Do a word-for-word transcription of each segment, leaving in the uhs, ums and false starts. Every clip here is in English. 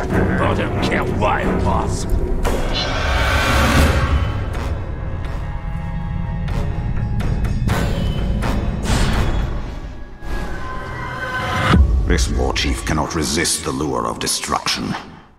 I don't care what it was. This war chief cannot resist the lure of destruction.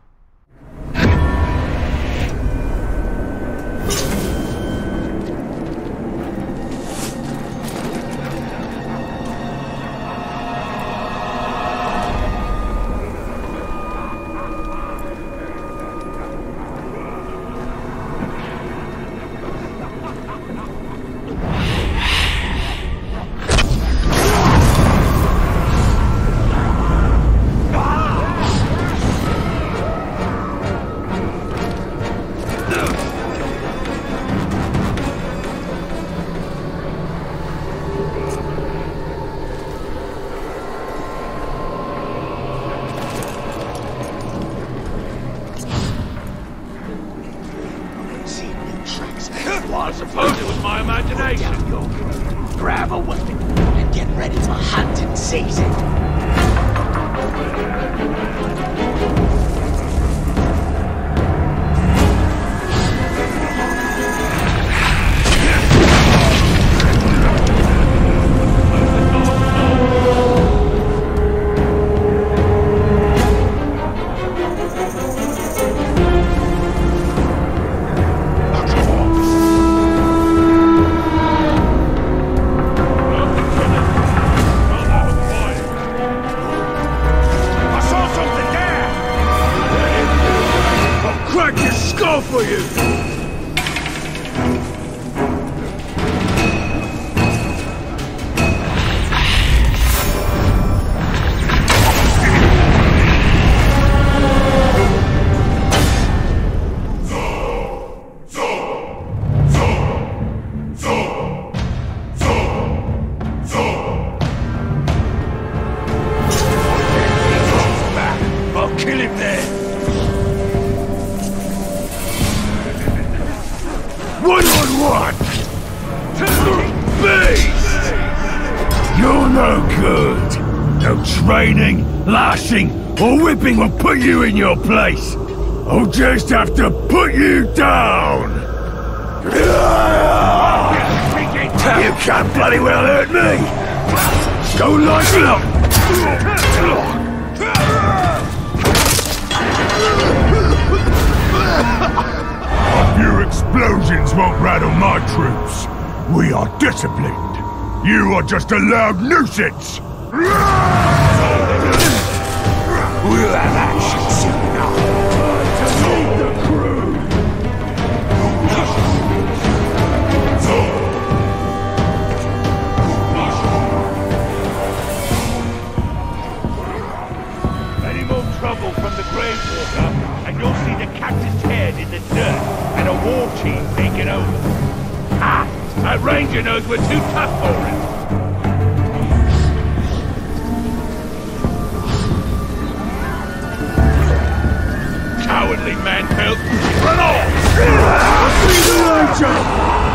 Well, I suppose it was my imagination. Grab a weapon and get ready for hunting season. For you! I'll kill him there! One on one! Beast! You're no good! No training, lashing, or whipping will put you in your place! I'll just have to put you down! You can't bloody well hurt me! Go like it! Your explosions won't rattle my troops. We are disciplined. You are just a loud nuisance. We'll have action soon enough. To meet the crew. Any more trouble from the Grave Walker, and you'll see the captain's head in the dirt, and a war chief taking over. Ah! That ranger knows we're too tough for him. Cowardly man-pelt! Run off! I'll see you later!